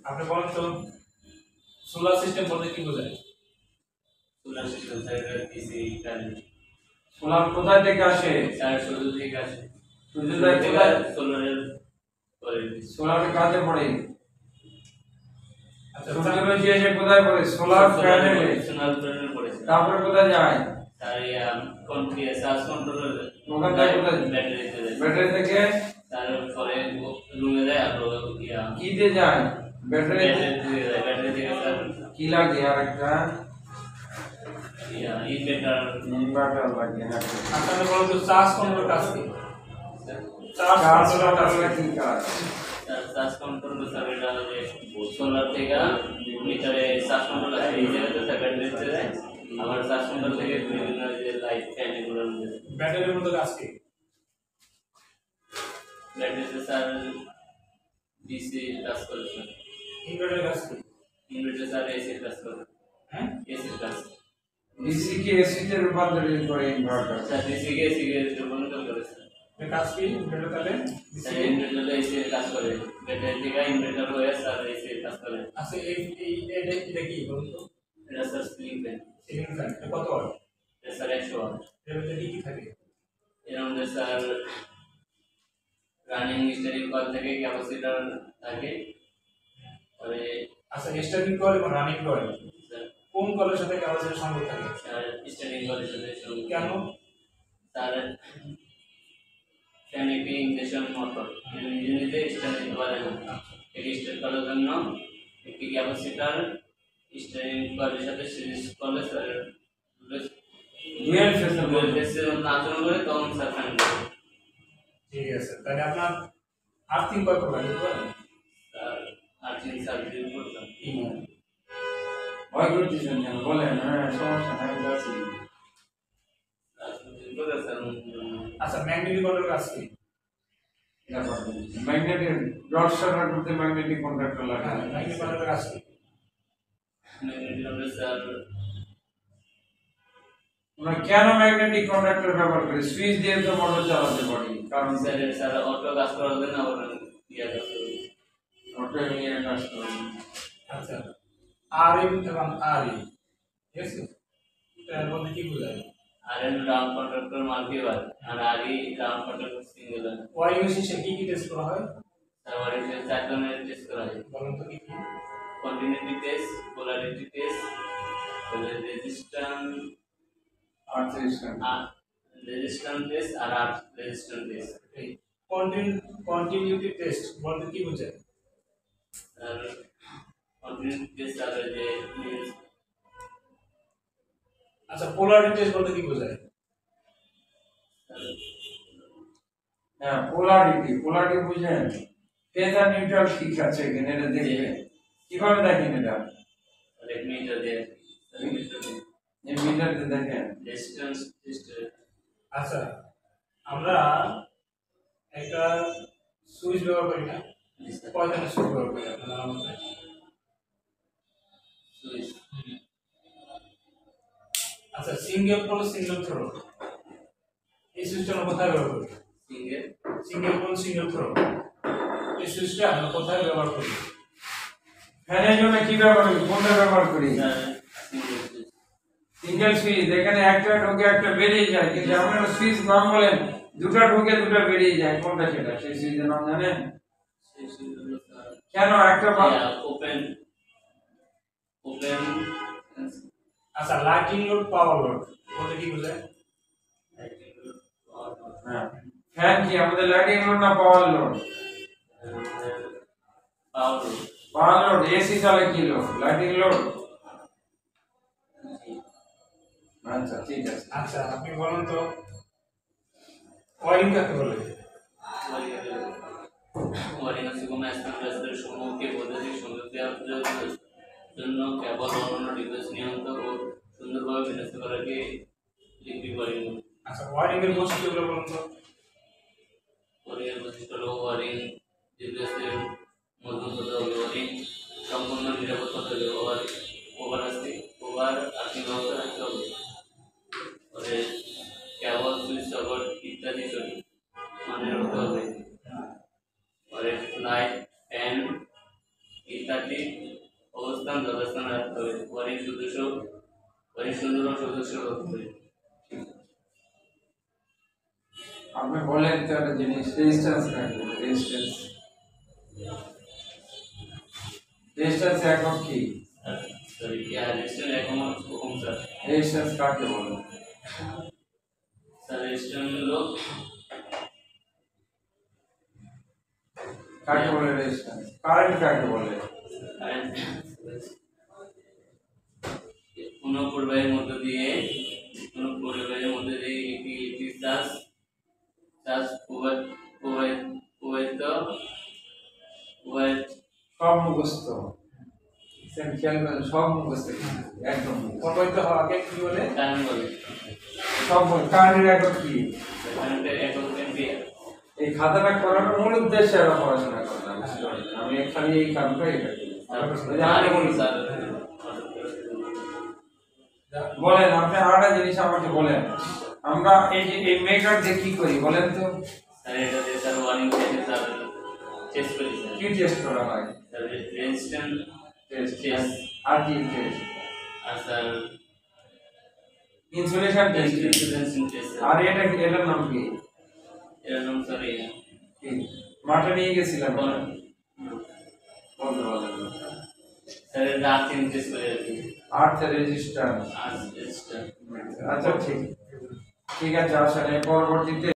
আপনি বলেন তো সোলার সিস্টেম বলতে কি বোঝায়? Solar system sir DC current. Solar কোথায় থেকে আসে? স্যার সূর্য থেকে আসে। সূর্য থেকে কোথায়? সোলারের পরে সোলারের কাজে পড়ে। আচ্ছা সূর্যের রশ্মি এসে কোথায় পড়ে? সোলার প্যানেলে। সোলার প্যানেলে পড়ে। তারপরে কোথায় যায়? স্যার চার্জ কন্ট্রোলার ওখান থেকে কোথায়? ব্যাটারিতে যায়। ব্যাটারি থেকে তারপরে রুমে যায় আর কিতে যায়? ব্যাটারি থেকে যায়। ব্যাটারি থেকে স্যার কি লাগে আর একটা ইনভার্টার লাগে। আপনারা বলেন তো চার্জ কন্ট্রোল কাজ কি? চার্জ কন্ট্রোলার কি কাজ? চার্জ কন্ট্রোল স্যার এটা যে সোলার থেকে মিটারে চার্জ কন্ট্রোল আছে এই জায়গাতে ব্যাটারিতে যায়। আবার চার্জ কন্ট্রোল থেকে বিভিন্ন যে লাইট ফ্যান এগুলো ব্যাটারির মধ্যে কাজ কি? ব্যাটারিতে স্যার ডিসি কাজ করে। ইনভার্টার কাজ কি? ইনভার্টার স্যার এসি কাজ করে। হ্যাঁ এসি কাজ। ডিসি কে এসি তে রূপান্তরিত করে ইনভার্টার। স্যার ডিসি কে এসি কে রূপান্তর করে স্যার। এই কাজ কি ইনভার্টার তাহলে? স্যার ইনভার্টার এসি কাজ করে। ব্যাটারি থেকে ইনভার্টার হয়ে স্যার এসি কাজ করে। আচ্ছা এটা কি বলুন তো? এটা sir ceiling fan. Ceiling fan এটা কত ওয়াট? এটা স্যার 100 ওয়াট। এর মধ্যে কি থাকে? এর মধ্যে স্যার রানিং স্টার্টিং কয়েল থেকে ক্যাপাসিটর থাকে। পরে আচ্ছা স্টার্টিং কয়েল এবং রানিং কয়েল স্যার কোন কয়েলের সাথে ক্যাপাসিটর সংযোগ থাকে? স্যার স্টার্টিং কয়েলের সাথে কেন? স্যার ফ্যান একটি ইঞ্জেকশন মোটর ইঞ্জিনিতে স্টার্ট দিতে পারে না। এটি স্টার্ট করার জন্য একটি ক্যাপাসিটর স্টার্টিং কয়েলের সাথে সিরিজ করলে স্যার ডুয়াল ফেজ আচরণ করে তখন স্যার ফ্যান করে। ঠিক আছে তাহলে আপনার আর্থিং কয় প্রকার বলতে পারেন? স্যার আর্থিং সার্ভিস করতাম। ভয় করতেছেন কেন বলেন? হ্যাঁ সমস্যা নাই যাচ্ছি। আচ্ছা ম্যাগনেটিক কন্ট্রোল কাজ কি? ম্যাগনেটিক রড শর্ট করতে ম্যাগনেটিক কন্ডাক্টর লাগে। হ্যাঁ ম্যাগনেটিক কন্ট্রোল কাজ কি? স্যার আমরা কেন ম্যাগনেটিক কন্ডাক্টর ব্যবহার করি? সুইচ দিয়ে তো মোটর চালাতে পারি। কারণ স্যার অটো কাজ করার জন্য আবার অটো নিয়ে কাজ করি। আচ্ছা আরএম এবং আরই ঠিক আছে এর মধ্যে কি বোঝায়? আরএম রাউন্ড কন্ডাক্টর মাল্টিবার আর RE round conductor singular. Wiring শেষে কি টেস্ট করা হয়? স্যার ওয়ারিং চার ধরনের টেস্ট করা হয়। বলুন তো কি কি? Continuity test, polarity test, resistance test আর earth resistance test. Continuity test বলতে কি বোঝায়? আর কন্টিনিউটি টেস্ট আর যে আচ্ছা পোলারিটি টেস্ট বলতে কি বোঝায়? হ্যাঁ পোলারিটি বুঝেন? ফেজ আর নিউট্রাল ঠিক আছে কিনা এটা দেখবেন। কিভাবে দেখেন এটা? এক মিটার দিয়ে এই মিটারতে দেখেন রেজিস্ট্যান্স টেস্ট। আচ্ছা আমরা একটা সুইচ ব্যবহার করি না? কয় ধরনের সুইচ ব্যবহার করি আপনারা জানার মধ্যে? সুইচ আচ্ছা সিঙ্গেল পোল সিঙ্গেল থ্রো এই সুইচটা আমরা কোথায় ব্যবহার করি? সিঙ্গেল পোল সিঙ্গেল থ্রো এই সুইচটা আমরা কোথায় ব্যবহার করি? ফ্যানের জন্য কি ব্যবহার করি? কোনটা ব্যবহার করি? Single switch. এখানে একটা ঢোকে একটা বেরিয়ে যায়, কিন্তু আপনারা সুইচ নাম বলেন দুটো ঢোকে দুটো বেরিয়ে যায়, কোনটা সেটা? সেই সুইচের নাম জানেন? কেন একটা ওপেন আচ্ছা লাইটিং লোড পাওয়ার লোড বলতে কি বোঝায়? হ্যাঁ ফ্যান কি আমাদের লাইটিং লোড না power load? Power load. AC চলে কি লোড? Lighting load. আচ্ছা ঠিক আছে। আচ্ছা আপনি বলুন তো ওয়ারিং কাকে বলে? ওয়ারিং হচ্ছে কোনো স্থানের সম্মুখে বৈদ্যুতিক সংযোগ দেওয়ার জন্য কেবল অন্যান্য ডিভাইস নিয়ন্ত্রণ ও সুন্দরভাবে বিন্যস্ত করাকে লিঙ্কিং ওয়ারিং। আচ্ছা ওয়ারিং এর বৈশিষ্ট্যগুলো বলুন তো। ওয়ারিং এর বৈশিষ্ট্য হলো ওয়ারিং ডিভাইসের মজবুত হতে হবে, ওয়ারিং সম্পূর্ণ নিরাপদ হতে হবে, ওভার আর্থিং ব্যবস্থা রাখতে হবে, পরে কেবল সুইচ সকেট ইত্যাদি সঠিক মানের হতে হবে, পরে লাইট ফ্যান ইত্যাদি তারটি অবস্থান যথাস্থানে রাখতে হবে। ওয়ারিং সুন্দর ও সদস্য হতে হবে। আপনি বলেন তো একটা জিনিস, রেজিস্ট্যান্স কাকে বলে? রেজিস্ট্যান্স একক কি? সরি, রেজিস্ট্যান্স একমত ওহম স্যার। রেজিস্ট্যান্স কাকে বলে? স্যার রেজিস্ট্যান্স হলো কাকে বলে রেজিস্ট্যান্স? কারেন্ট কাকে বলে? কারেন্ট কোনো পরিবাহের মধ্য দিয়ে একটি চার্জ প্রবাহিত সব মুখস্থ, খেয়াল করেন, সব মুখস্থ একদম প্রবাহিত হওয়াকে কি বলে? কারেন্ট বলে। সব কারেন্টের একক কি? কারেন্টের একক অ্যাম্পিয়ার। এই খাতাটা করানোর মূল উদ্দেশ্য আমরা পড়াশোনা করলাম, আমি খালি এই কামটা এটা করি। স্যার বলেন আপনি আরেকটা জিনিস আমাকে বলেন, আমরা এই যে এই মেকার দিয়ে কি করি বলেন তো? স্যার এটা দিয়ে sir wiring test sir test করি স্যার। কি টেস্ট করা হয়? স্যার রেজিস্ট্যান্স টেস্ট আর কি টেস্ট? আর স্যার ইনসুলেশন টেস্ট আর এটার নাম কি? এর নাম স্যার কি মাঠে নিয়ে গেছিলাম বলেন স্যার এটা আর্থিং টেস্ট করে আর কি। Earth resistance. Earth resistance. আচ্ছা ঠিক আছে, আসলে পরবর্তীতে